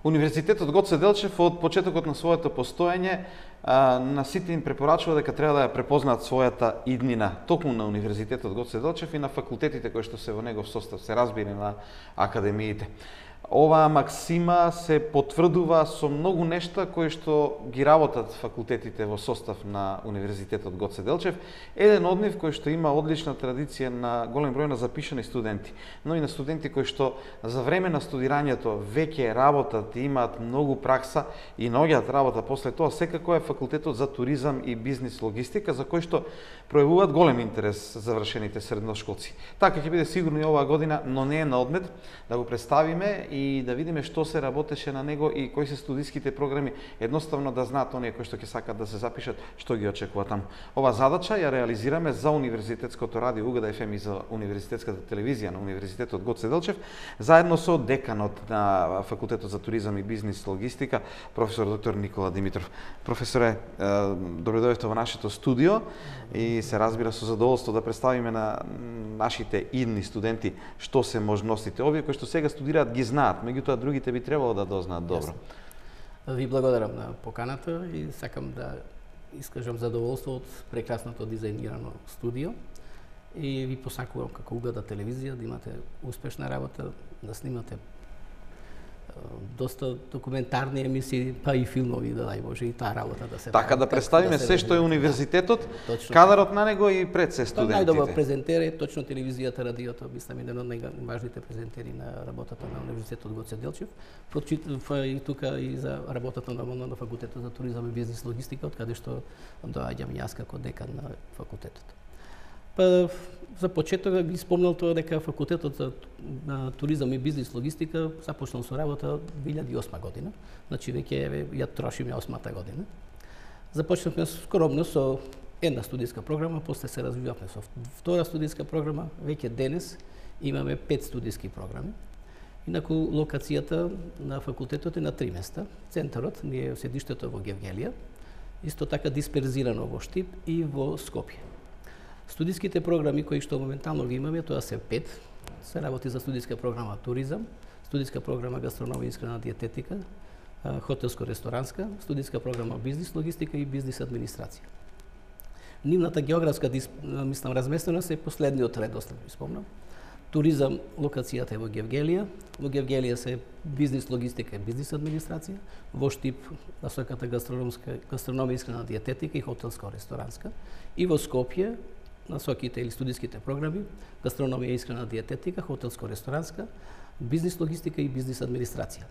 Универзитетот Гоце Делчев од почетокот на своето постоење на сите им препорачува дека треба да ја препознаат својата иднина токму на Универзитетот Гоце Делчев и на факултетите кои што се во негов состав, се разбира на академиите. Оваа максима се потврдува со многу нешта кои што ги работат факултетите во состав на Универзитетот Гоце Делчев. Еден од нив кој што има одлична традиција на голем број на запишани студенти, но и на студенти кои што за време на студирањето веќе работат и имаат многу пракса и наоѓаат работа после тоа, секако е факултетот за туризам и бизнис логистика, за кој што пројавуваат голем интерес завршените средношколци. Така ќе биде сигурно и оваа година, но не е на одмет да го представиме и да видиме што се работеше на него и кои се студиските програми, едноставно да знаат оние кои што ќе сакат да се запишат, што ги очекува таму. Ова задача ја реализираме за Универзитетското радио Угада ФМ и за Универзитетската телевизија на Универзитетот Гоце Делчев, заедно со деканот на Факултетот за туризам и бизнис логистика, професор доктор Никола Димитров. Професоре, добро дојдовте во нашето студио и се разбира со задоволство да представиме на нашите идни студенти што се можностите. Овие кои што сега студираат ги знаат, меѓутоа другите би требало да дознаат добро. Ви благодарам на поканата и сакам да искажам задоволство од прекрасното дизајнирано студио и ви посакувам како Угада телевизија да имате успешна работа, да снимате доста документарни емисии, па и филмови, да дај Боже, и таа работа да се така да представиме се што е универзитетот, кадарот на него и пред се студентите. Најдобар презентер е точно телевизијата, радиото, мислам еден од најважните презентери на работата на Универзитетот Гоце Делчев, и тука и за работата на факултетот за туризам и бизнис логистика, од каде што доаѓам јас како декан на факултетот. Па, за почеток би спомнал тоа дека факултетот за туризам и бизнис логистика започнал со работа 2008 година. Значи веќе ја трошиме 8-та година. Започнавме скромно со една студиска програма, после се развивавме со втора студиска програма, веќе денес имаме 5 студиски програми. Инаку локацијата на факултетот е на 3 места. Центарот ни е седиштето во Гевгелија, исто така дисперзирано во Штип и во Скопје. Студиските програми кои што моментално ги имаме, тоа се 5. Се работи за студиска програма туризам, студиска програма гастрономија и исхрана диететика, хотелско-ресторанска, студиска програма бизнис логистика и бизнис администрација. Нивната географска разместеност е последниот редослед, ви спомнам. Туризам, локацијата е во Гевгелија. Во Гевгелија се бизнис логистика и бизнис администрација. Во Штип насоката гастрономија, исхрана диететика и хотелско-ресторанска. И во Скопје насоките или студиските програми гастрономија, исхрана диететика, хотелско-ресторанска, бизнис логистика и бизнис администрација.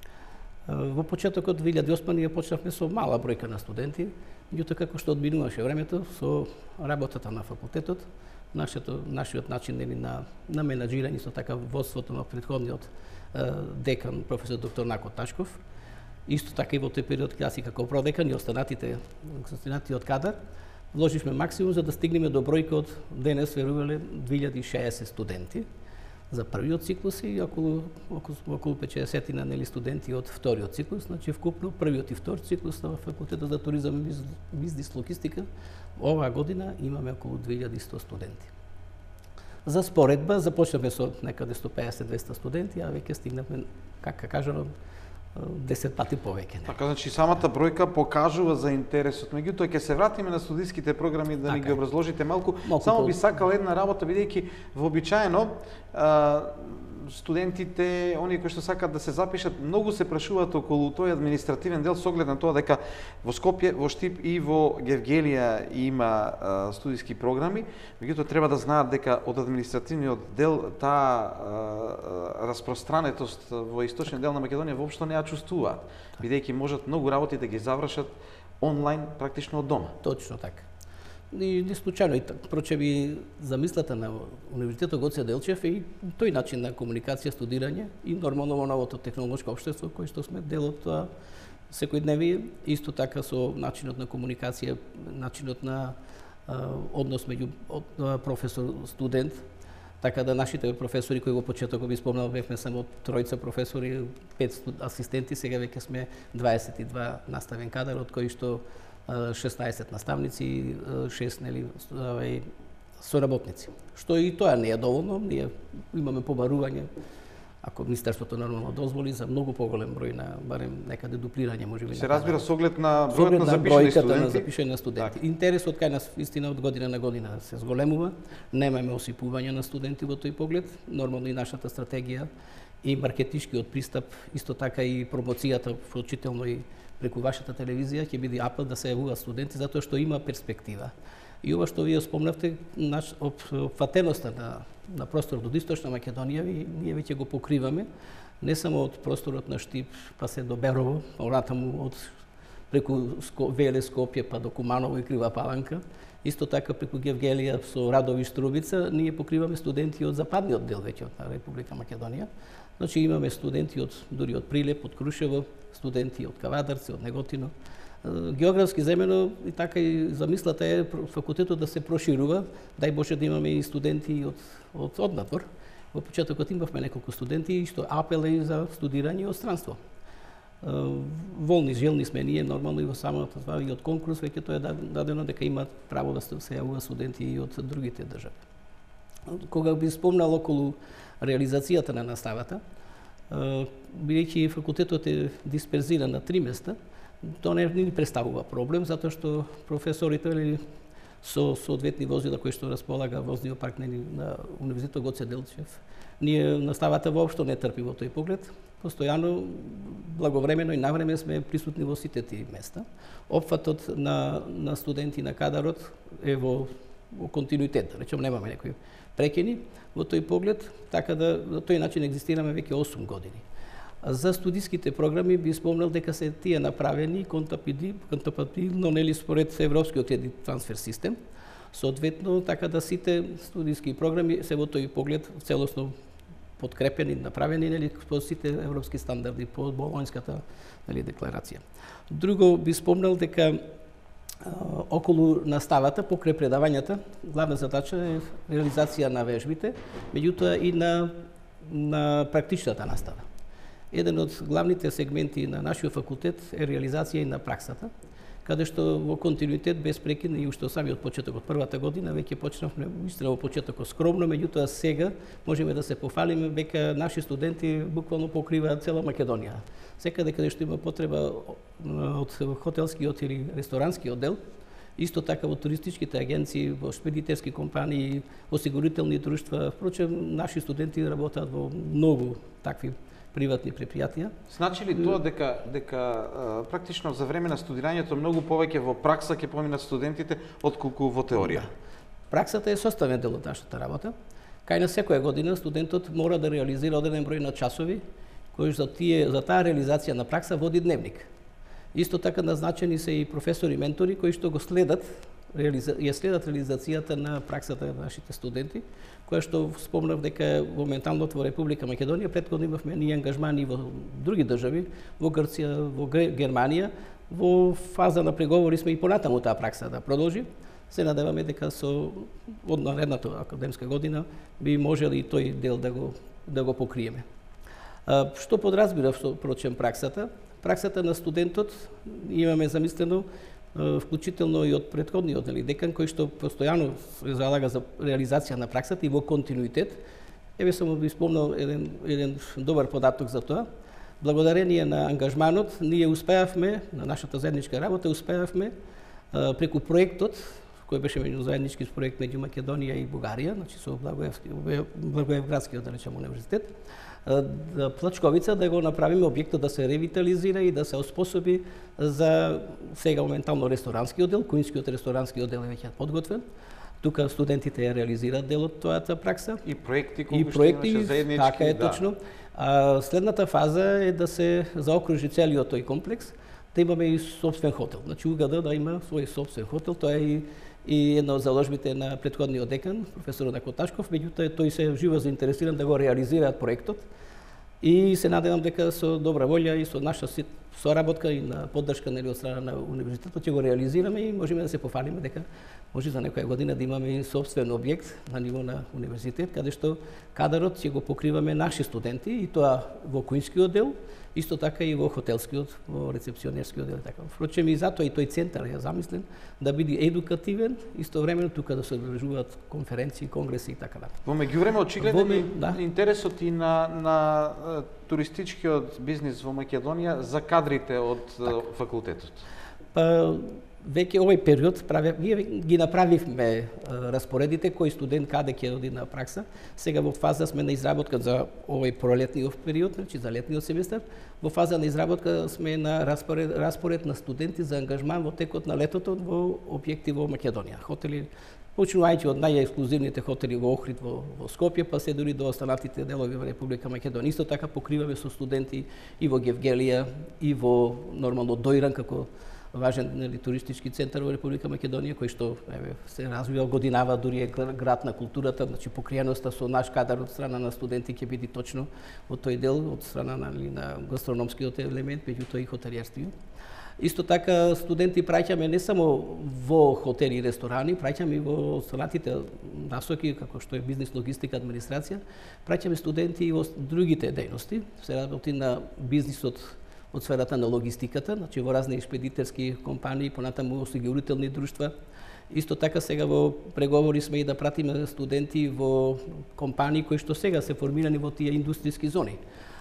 Во почетокот 2008 ние почнавме со мала бројка на студенти, меѓутоа како што одминуваше времето со работата на факултетот, нашиот начин на менаџирање, со така водството на претходниот декан професор доктор Нако Ташков, исто така и во тој период јас и како продекан и останатиот кадар, вложивме максимум за да стигнеме до бројка од денес верувале 2060 студенти за првиот циклус и околу 50 нели студенти од вториот циклус, значи вкупно првиот и втори циклус на факултетот за туризам и бизнис логистика оваа година имаме околу 2100 студенти. За споредба започнавме со некаде 150-200 студенти, а веќе стигнавме, како кажано, 10 пати повеќе. Така, значи самата бројка покажува за интересот. Меѓутоа ќе се вратиме на студиските програми да ни ги образложите малку. Само би сакал една работа, бидејќи вообичаено студентите, оние кои што сакат да се запишат, многу се прашуваат околу тој административен дел со оглед на тоа дека во Скопје, во Штип и во Гевгелија има студиски програми, меѓутоа треба да знаат дека од административниот дел таа распространетост во источниот дел на Македонија воопшто не ја чувствуваат, бидејќи можат многу работи да ги завршат онлайн практично од дома. Точно така. И не случајно, проче би замислата на Универзитетот Гоце Делчев и тој начин на комуникација, студирање и нормално во новото технолошко општество кој што сме дел од тоа секојдневие, исто така со начинот на комуникација, начинот на однос меѓу професор-студент, така да нашите професори кои во почетокот би спомнал бевме само 3 професори, 5 асистенти, сега веќе сме 22 наставен кадар, од кои што 16 наставници и 6 нели соработници. Што и тоа не е доволно, ние имаме побарување ако Министерството нормално дозволи, за многу поголем број на барем некаде дуплирање можеби. Се разбира со оглед на бројот на запишани студенти. На запишани студенти. Интересот кај нас вистина од година на година се зголемува. Немаме осипување на студенти во тој поглед. Нормално и нашата стратегија и маркетичкиот пристап, исто така и промоцијата, вклучително и преку вашата телевизија, ќе биде апел да се јавуваат студенти затоа што има перспектива. И ова што вие спомнавте, опфатеноста на просторот од Источна Македонија, ние веќе го покриваме, не само од просторот на Штип, па се до Берово, оратаму од преку Веле, Скопје, па до Куманово и Крива Паланка, исто така преку Гевгелија со Радови, Струбица, ние покриваме студенти од западниот дел веќе од Република Македонија. Значи имаме студенти дури од Прилеп, од Крушево, студенти од Кавадарци, од Неготино. Географски земено и така и замислата е факултетот да се проширува, дај Боже да имаме и студенти од однатвор. Во почетокот имавме неколку студенти и што апел е за студирање од странство. Волни, желни сме ние нормално и во самото това и од конкурс веќе тоа е дадено дека имаат право да се јавуваат студенти и од другите држави. Кога би спомнал околу реализацијата на наставата, бидејќи факултетот е дисперзиран на 3 места, тоа не ни представува проблем, затоа што професорите со соодветни возила кои што располага возниот парк на Универзитетот Гоце Делчев, ние наставата воопшто не трпи во тој поглед, постојано, благовремено и навреме сме присутни во сите тие места. Опфатот на студенти на кадарот е во континуитет, да речем, немаме некои прекини во тој поглед, така да на тој начин екзистираме веќе 8 години. За студиските програми би спомнал дека се тие направени контапативно нели според европскиот трансфер систем. Соодветно така да сите студиски програми се во тој поглед целосно подкрепени, направени нели по сите европски стандарди по Болонјската нели декларација. Друго би спомнал дека околу наставата, покрај предавањата, главна задача е реализација на вежбите, меѓутоа и на практичната настава. Еден од главните сегменти на нашиот факултет е реализација и на праксата, каде што во континуитет без прекин и уште самиот почеток од првата година веќе почнавме истина во почетокот скромно, меѓутоа сега можеме да се пофалиме дека наши студенти буквално покриваат цела Македонија. Секаде каде што има потреба од хотелскиот или ресторанскиот дел, исто така во туристичките агенции, во шпедитерски компании, осигурителни друштва, впрочем наши студенти работат во многу такви приватни предпријатија. Значи ли тоа дека практично за време на студирањето многу повеќе во пракса ќе поминат студентите отколку во теорија? Праксата е составен дел од нашата работа. Кај на секоја година студентот мора да реализира одреден број на часови кои за таа реализација на пракса води дневник. Исто така назначени се и професори ментори кои што го следат реализацијата на праксата на нашите студенти, која што спомнав дека моментално во Република Македонија претходно имавме ние ангажмани во други држави, во Грција, во Германија, во фаза на преговори сме и понатаму таа пракса да продолжи. Се надеваме дека од наредната академска година би можели и тој дел да го покриеме. Што подразбира впрочем праксата? Праксата на студентот имаме замислено вклучително и од претходниот декан кој што постојано се залага за реализација на праксата и во континуитет. Еве само би спомнал еден добар податок за тоа. Благодарение на ангажманот ние успеавме на нашата заедничка работа преку проектот кој беше заеднички проект меѓу Македонија и Бугарија, значи со Благоевградскиот да речеме универзитет, Плачковица да го направиме објектот да се ревитализира и да се оспособи за сега моментално ресторанскиот дел, куинскиот ресторанскиот дел е веќе подготвен. Тука студентите ја реализираат дел од тојата пракса. И проекти заеднички. Така е точно. Следната фаза е да се заокружи целиот тој комплекс, да имаме и собствен хотел. Значи УГД да има свој собствен хотел, тоа е и една од заложбите на претходниот декан, професор Накоташков, меѓутоа тој се живо заинтересиран да го реализираат проектот и се надевам дека со добра волја и со наша соработка и на поддршка од страна на универзитетот ќе го реализираме и можеме да се пофалиме дека може за некоја година да имаме и собствен објект на ниво на универзитет, каде што кадарот ќе го покриваме наши студенти и тоа во куинскиот дел, исто така и во хотелскиот, во рецепционерскиот дел и така. Впрочем и затоа и тој центар ја замислен да биде едукативен, истовремено тука да се одржуваат конференции, конгреси и така натаму. Во меѓувреме очигледно интересот и на туристичкиот бизнис во Македонија за кадрите од факултетот. Па веќе овој период ние ги направивме распоредите кој студент каде ќе оди на пракса. Сега во фаза сме на изработка за овој пролетниот период, значи за летниот семестар. Во фаза на изработка сме на распоред на студенти за ангажман во текот на летото во објекти во Македонија. Хотели, почнувајќи од најексклузивните хотели во Охрид во Скопје, па се дури до останатите делови во Република Македонија. Исто така покриваме со студенти и во Гевгелија, и во нормално Дојран како важен туристички центар во Република Македонија, кој што се развива годинава, дури е град на културата, значи покриеноста со наш кадар од страна на студенти ќе биде точно во тој дел, од страна на гастрономскиот елемент, меѓу тој и хотелиерството. Исто така студенти праќаме не само во хотели и ресторани, праќаме и во останатите насоки, како што е бизнис, логистика, администрација, праќаме студенти и во другите дејности, се работи на бизнисот од сферата на логистиката, значи во разни експедитерски компании, понатаму осигурителни друштва. Исто така сега во преговори сме и да пратиме студенти во компании кои што сега се формирани во тие индустријски зони.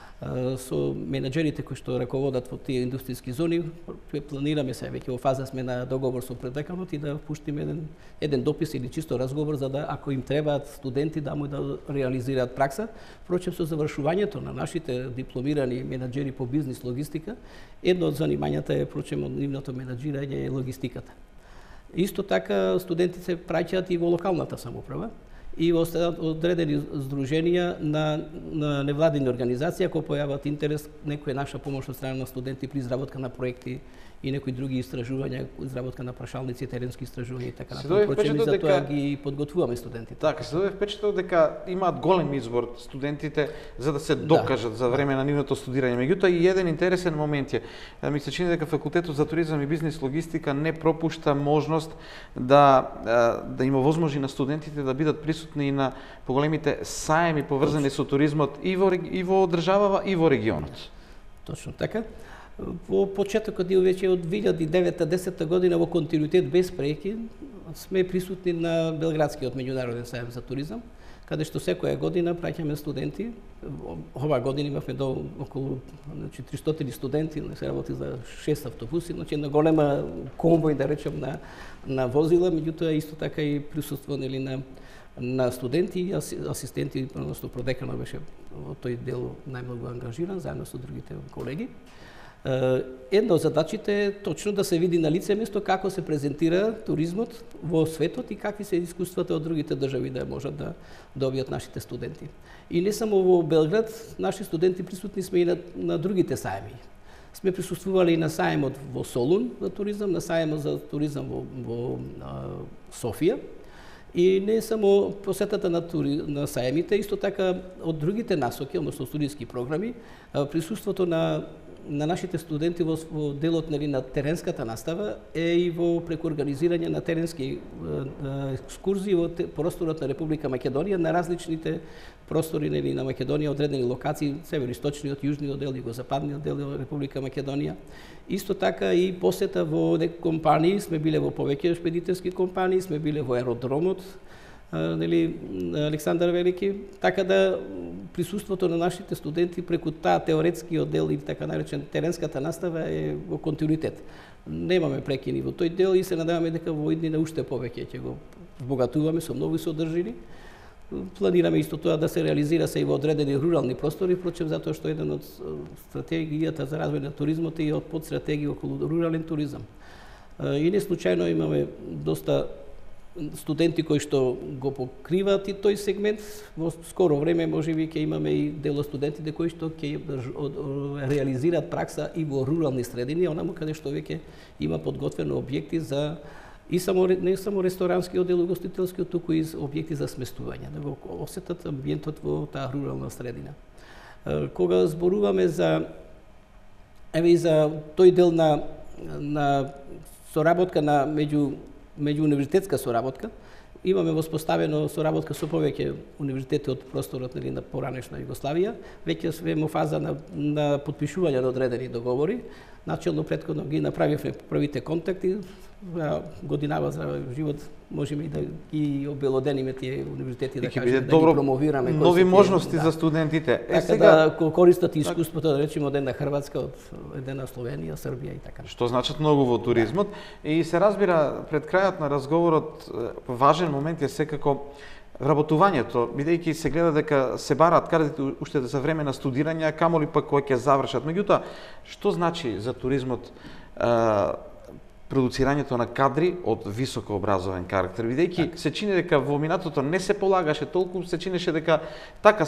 Со менаџерите кои што раководат во тие индустријски зони, планираме се, веќе во фаза сме на договор со предеканот и да пуштиме еден допис или чисто разговор за да, ако им требаат студенти, да му да реализираат пракса. Впрочем, со завршувањето на нашите дипломирани менаџери по бизнис логистика, едно од занимањата е, впрочем, од нивното менаџирање е логистиката. Исто така, студентите се праќаат и во локалната самоуправа и во одредени здруженија на невладини организации, ако појават интерес, некоја наша помош од страна на студенти при изработка на проекти и некои други истражувања, изработка на прашалници, теренски истражувања и така натаму. Впрочем, и за тоа ги подготвуваме студентите. Така, се добива впечаток дека имаат голем избор студентите за да се докажат за време на нивното студирање. Меѓутоа и еден интересен момент е, ми се чини дека факултетот за туризам и бизнис логистика не пропушта можност да има возможност на студентите да бидат присутни на поголемите саеми поврзани со туризмот и во државава и во регионот. Точно така. Во почетокот веќе од 2009-10 година во континуитет без преки сме присутни на Белградскиот меѓународен саем за туризам, каде што секоја година праќаме студенти. Ова година имавме до околу 300 студенти, се работи за 6 автобуси, значи на голема конвој, да речем, на возила, меѓутоа исто така и присуство на студенти и асистенти, односно продеканот беше во тој дел најмногу ангажиран заедно со другите колеги. Една од задачите е точно да се види на лице место како се презентира туризмот во светот и какви се искуствата од другите држави да можат да добијат нашите студенти. И не само во Белград, наши студенти присутни сме и на другите саеми. Сме присуствували и на саемот во Солун за туризам, на саемот за туризам во Софија. И не само посетата на саемите, исто така од другите насоки, односно студиски програми, присуството на нашите студенти во делот на теренската настава е и во преку организирање на теренски екскурзии во просторот на Република Македонија, на различните простори на Македонија, одредени локации, североисточниот, јужниот дел, југозападниот дел на Република Македонија. Исто така и посета во компании, сме биле во повеќе експедитерски компании, сме биле во аеродромот, Александар Велики, така да присуството на нашите студенти преку таа теоретскиот дел и така наречен теренската настава е во континуитет. Немаме прекини во тој дел и се надеваме дека во иднина уште повеќе ќе го вбогатуваме со нови содржини. Планираме исто тоа да се реализира се и во одредени рурални простори, впрочем затоа што еден од стратегијата за развој на туризмот е од подстратегија околу рурален туризам. И не случајно имаме доста студенти кои што го покриваат и тој сегмент. Во скоро време можеби ќе имаме и дел од студентите кои што ќе реализираат пракса и во рурални средини, онаму каде што веќе има подготвени објекти за не само ресторанскиот дел, угостителскиот, туку и објекти за сместување, да го осетат амбиентот во таа рурална средина. Кога зборуваме за Еве и за тој дел на соработка на меѓууниверзитетска соработка, имаме воспоставено соработка со повеќе универзитети од просторот на поранешна Југославија. Веќе сме во фаза на подпишување на одредени договори. Начелно претходно ги направивме првите контакти. Годинава за живот можеме и да ги обелодениме тие универзитети, да кажеме, да ги промовираме. Нови можности за студентите. Така сега да користат искуството, да речеме, од една Хрватска, од една Словенија, Србија и така. Што значат многу во туризмот. И се разбира, пред крајот на разговорот, важен момент е секако вработувањето, бидејќи се гледа дека се бараат кадети уште за време на студирање, камоли пак кога ќе завршат. Меѓутоа, што значи за туризмот продуцирањето на кадри од високо образовен карактер, бидејќи се чини дека во минатото не се полагаше толку, се чинеше дека така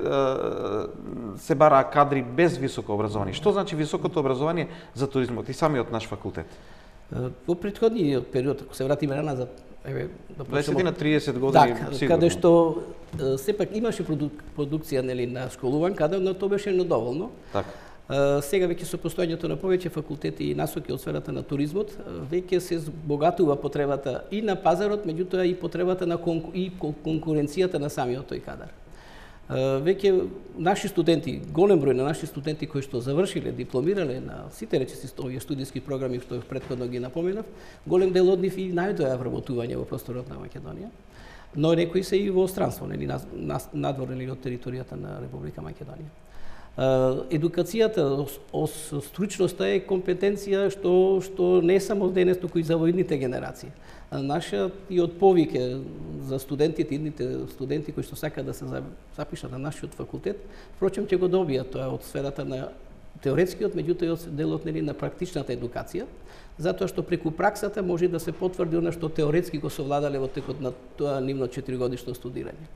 се бараа кадри без високо образование. Што значи високото образование за туризмот и самиот наш факултет? Во претходниот период, ако се вратиме назад, еве да почнеме 20 на 30 години сигурно. Каде што сепак имаше продукција на школуван кадар, но тоа беше недоволно. Така. Сега веќе со постојањето на повеќе факултети и насоки од сферата на туризмот, веќе се збогатува потребата и на пазарот, меѓутоа и потребата на конкуренцијата на самиот тој кадар. Веќе наши студенти, голем број на наши студенти кои што завршиле, дипломирале на сите речиси овие студиски програми што претходно ги напоменав, голем дел од нив и најдоја вработување во просторот на Македонија, но некои се и во странство, надвор од територијата на Република Македонија. Едукацијата, стручноста е компетенција што не само денес, туку и за воидните генерации. Наша и од повик за студентите, идните студенти кои што сакаат да се запишат на нашиот факултет, впрочем ќе го добијат тоа од сферата на теоретскиот, меѓутоа и од делот на практичната едукација, затоа што преку праксата може да се потврди она што теоретски го совладале во текот на тоа нивно 4-годишно студирање.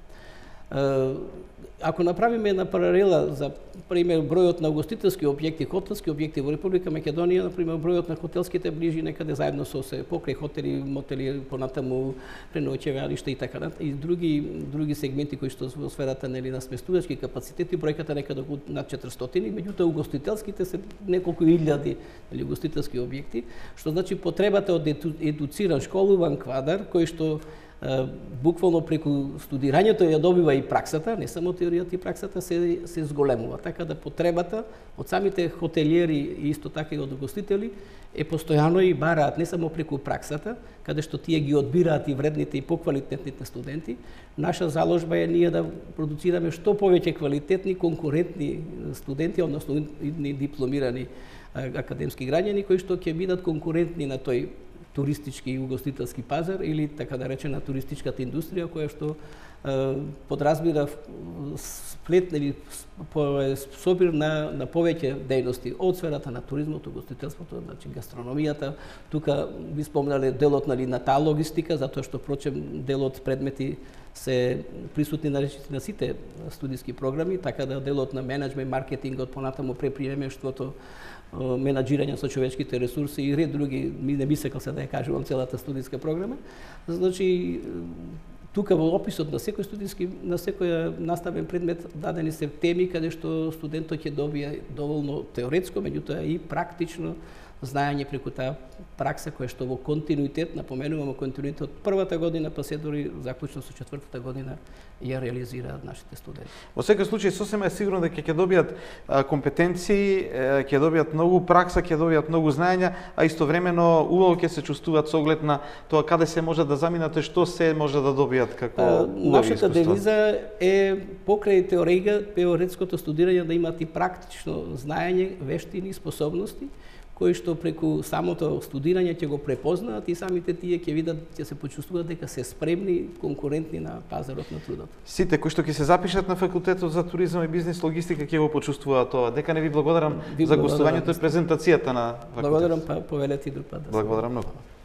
Ако направиме една паралела за пример бројот на угостителски објекти, хотелски објекти во Република Македонија, например бројот на хотелските ближи некаде заедно со се покрај хотели, мотели, понатаму преноќевалишта и така и други сегменти кои што во сферата на сместувачки капацитети, бројката некаде над 400, меѓутоа угостителските се неколку илјади угостителски објекти, што значи потребата од едуциран, школуван квадар кој што буквално преку студирањето ја добива и праксата, не само теоријата и праксата се зголемува, така да потребата од самите хотелиери и исто така и од угостители е постојано и бараат не само преку праксата, каде што тие ги одбираат и вредните и поквалитетните студенти. Наша заложба е ние да продуцираме што повеќе квалитетни, конкурентни студенти, односно дипломирани академски граѓани кои што ќе бидат конкурентни на тој туристички и угостителски пазар или така да речена туристичката индустрија која што подразбира сплет или собир на повеќе дејности од сферата на туризмот, угостителството, значи гастрономијата. Тука би спомнале делот на таа логистика, затоа што прочем делот предмети се присутни на сите студиски програми, така да делот на менеджмент, маркетингот, понатаму преприемништвото, менаџирање со човечките ресурси и ред други, не би сакал се да ја кажувам целата студиска програма. Значи, тука во описот на секој на секој наставен предмет дадени се теми каде што студентот ќе добие доволно теоретско, меѓутоа и практично знаење преку таа пракса која што во континуитет, напоменувам континуитет од првата година па се дори заклучно со 4-та година ја реализираат нашите студенти. Во секој случај сосема е сигурно дека ќе добијат компетенции, ќе добијат многу пракса, ќе добијат многу знаења, а истовремено убаво ќе се чувствуваат со оглед на тоа каде се може да заминат и што се може да добијат како убави искуства. Нашата девиза е покрај теоретското студирање да имат и практично знаење, вештини, способности кои што преку самото студирање ќе го препознаат и самите тие ќе видат, ќе се почувствуваат дека се спремни, конкурентни на пазарот на трудот. Сите кои што ќе се запишат на факултетот за туризам и бизнис логистика ќе го почувствуваат тоа. Дека не ви благодарам за гостувањето и презентацијата на факултетот. Благодарам, па повелете и друг пат. Благодарам многу.